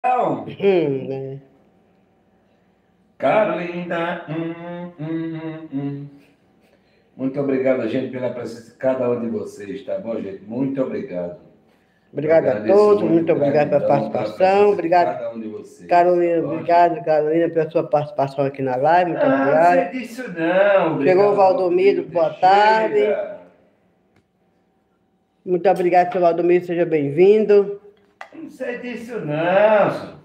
Né? Carolina. Muito obrigado, gente, pela presença de cada um de vocês, tá bom, gente? Muito obrigado. Eu Obrigado a agradeço todos, muito, muito obrigado pela gratidão pela participação. presença de Obrigado, cada um de vocês, tá Carolina. bom, gente? Obrigado, Carolina, pela sua participação aqui na live. Muito Não, não sei obrigado. disso não. Chegou o Obrigado, Valdomiro, Valdomiro boa tarde. Teixeira. Muito obrigado, seu Valdomiro, seja bem-vindo. Não sei disso não, senhor.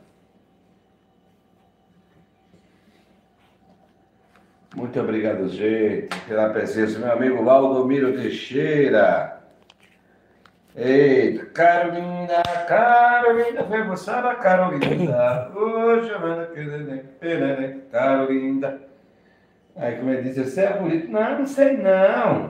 Muito obrigado, gente, pela presença. Meu amigo Valdomiro Teixeira. Eita, Carolina, Carolina, foi buscar a Carolina. Hoje, Carolina. Aí, como ele disse, você é bonito? Não, não sei não.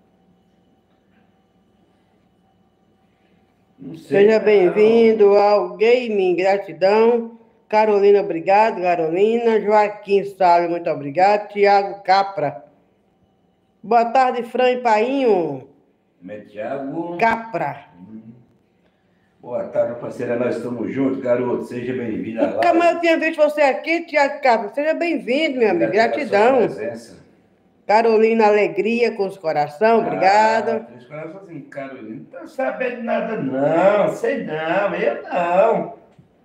Não sei Seja não. bem-vindo ao Gaming, gratidão. Carolina, obrigado, Carolina. Joaquim Salles, muito obrigado. Tiago Capra. Boa tarde, Fran e Painho. Tiago. Capra. Boa tarde, parceira. Nós estamos juntos, garoto. Seja bem-vindo à Nunca live. mais eu tinha visto você aqui, Tiago Capra. Seja bem-vindo, meu amigo. Gratidão. Carolina, alegria com os coração, obrigada. Três corações, Carolina. Não tô sabendo nada, não. Sei não, eu não.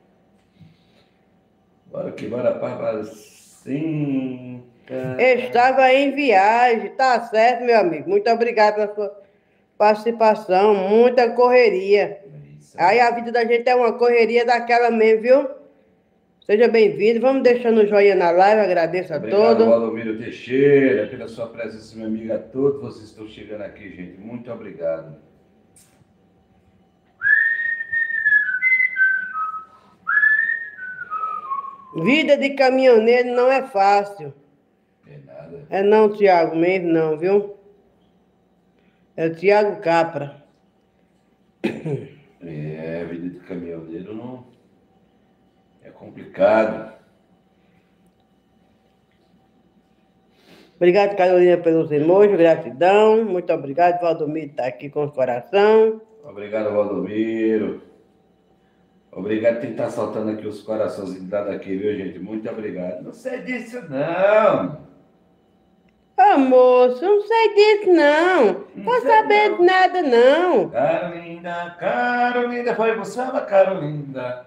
Bora que bora, para sim. Estava em viagem, tá certo, meu amigo. Muito obrigado pela sua participação. Muita correria. Aí a vida da gente é uma correria daquela mesmo, viu? Seja bem-vindo. Vamos deixando o joinha na live. Agradeço a todos. Obrigado, Valdomiro Teixeira, pela sua presença, meu amigo. A todos vocês estão chegando aqui, gente. Muito obrigado. Vida de caminhoneiro não é fácil. É nada. É não, Tiago, mesmo não, viu? É o Tiago Capra. É, vida de caminhoneiro não... É complicado. Obrigado, Carolina, pelos emojis, gratidão. Muito obrigado, Valdomiro está aqui com o coração. Obrigado, Valdomiro. Obrigado por estar soltando aqui os corações dados aqui, viu, gente? Muito obrigado. Não sei disso, não. Ô, moço, não sei disso, não. Tô sabendo de nada, não. Carolina, Carolina, foi buscar a Carolina.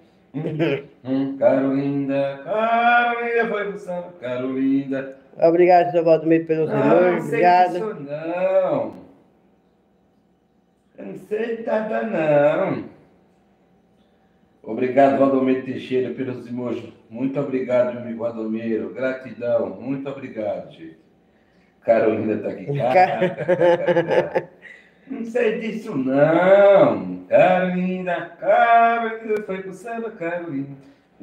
Carolina, Carolina, foi buscar a Carolina. Obrigado, seu Valdomiro, pelos emojis. Obrigado. Não sei disso, não. Eu não sei nada, não. Obrigado, Valdomiro Teixeira, pelos emojis. Muito obrigado, meu amigo Valdomiro. Gratidão. Muito obrigado, gente. Carolina tá aqui. Não sei disso, não. Carolina, Carolina, foi pro samba, Carolina.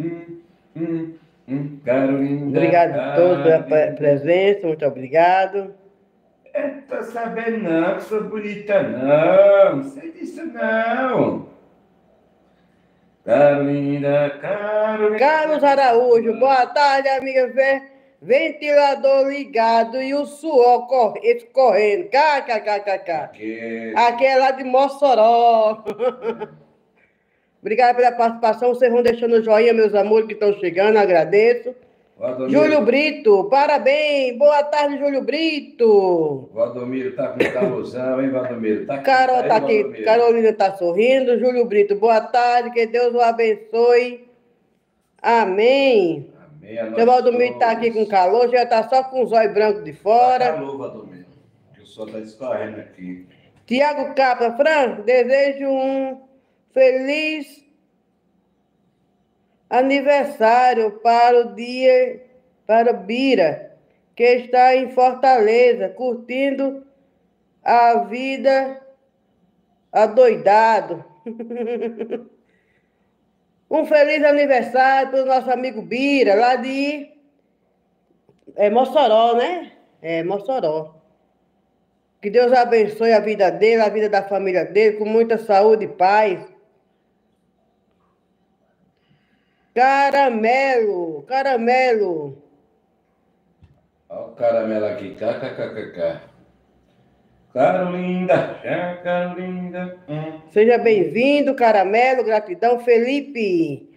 Carolina. Obrigado a todos pela presença, muito obrigado. Eu tô sabendo não, que sou bonita não. Não sei disso, não. Carolina, Carolina. Carlos Araújo, boa tarde, amiga. Ventilador ligado e o suor correndo. KKKKK. Aqui é lá de Mossoró. Obrigado pela participação. Vocês vão deixando o joinha, meus amores, que estão chegando. Agradeço. Júlio Brito, parabéns. Boa tarde, Júlio Brito. Valdomiro tá com calorzão, hein, Valdomiro? Carol tá aqui, Valdomiro. Carolina tá sorrindo. Júlio Brito, boa tarde. Que Deus o abençoe. Amém. Seu Valdomiro tá aqui com calor, já tá só com os olhos brancos de fora. Tá calor, Valdomiro, que o sol tá escorrendo aqui. Tiago Capra, Fran, desejo um feliz aniversário para o Bira, que está em Fortaleza, curtindo a vida adoidado. Um feliz aniversário para o nosso amigo Bira, lá de Mossoró, né? Mossoró. Que Deus abençoe a vida dele, a vida da família dele, com muita saúde e paz. Caramelo, caramelo. Olha o caramelo aqui, kkkk. Carolina, Carolina. Seja bem-vindo, caramelo, gratidão, Felipe.